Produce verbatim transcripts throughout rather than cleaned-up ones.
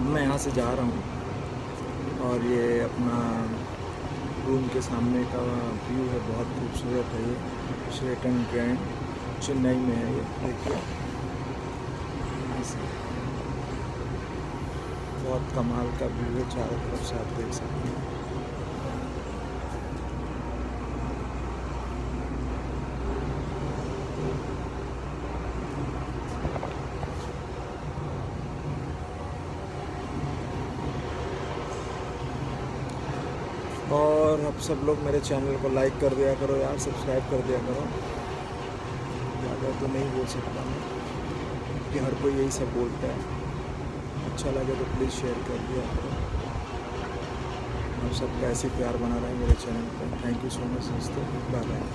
मैं यहाँ से जा रहा हूँ और ये अपना रूम के सामने का व्यू है, बहुत खूबसूरत है। ये शेरेटन ग्रैंड चेन्नई में है। ये देखिए बहुत कमाल का व्यू है, चारों तरफ से आप देख सकते हैं। और अब सब लोग मेरे चैनल को लाइक कर दिया करो यार, सब्सक्राइब कर दिया करो। ज़्यादा तो नहीं बोल सकता मैं कि हर कोई यही सब बोलता है। अच्छा लगे तो प्लीज़ शेयर कर दिया करो। आप सबका ऐसे प्यार बना रहे हैं मेरे चैनल पर। थैंक यू सो मच दोस्तों, bye bye.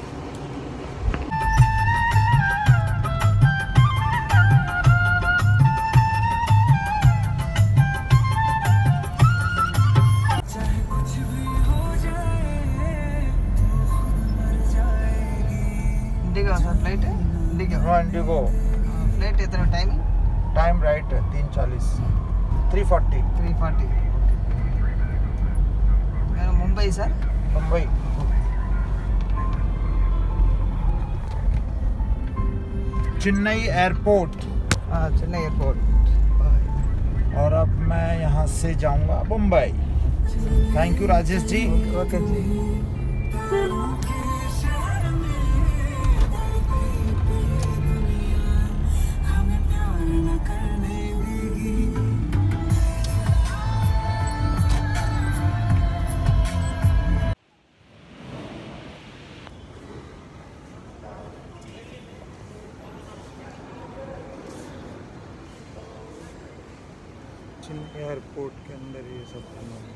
IndiGo sir flight है इंडिगो हाँ इंडिगो फ्लाइट इतना टाइमिंग टाइम राइट है तीन चालीस थ्री फोर्टी थ्री फोर्टी मैं मुंबई सर मुंबई। चेन्नई एयरपोर्ट। हाँ चेन्नई एयरपोर्ट। और अब मैं यहाँ से जाऊँगा Mumbai. Thank you Rajesh ji. Okay ji. Airport के अंदर ये सब बना है।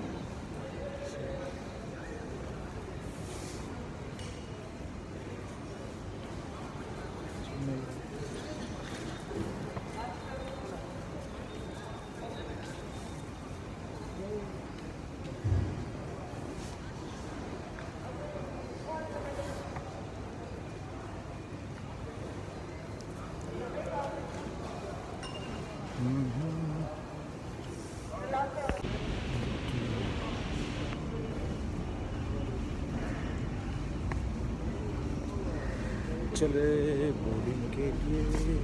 चले बोर्डिंग के लिए।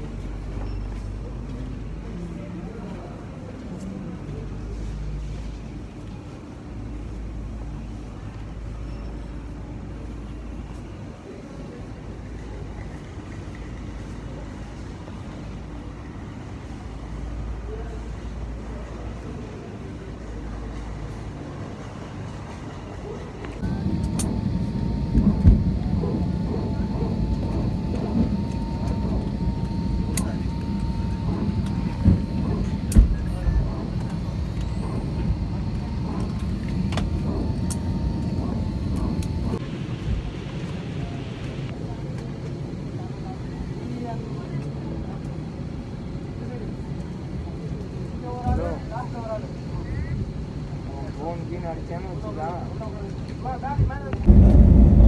फोन की नड़चे में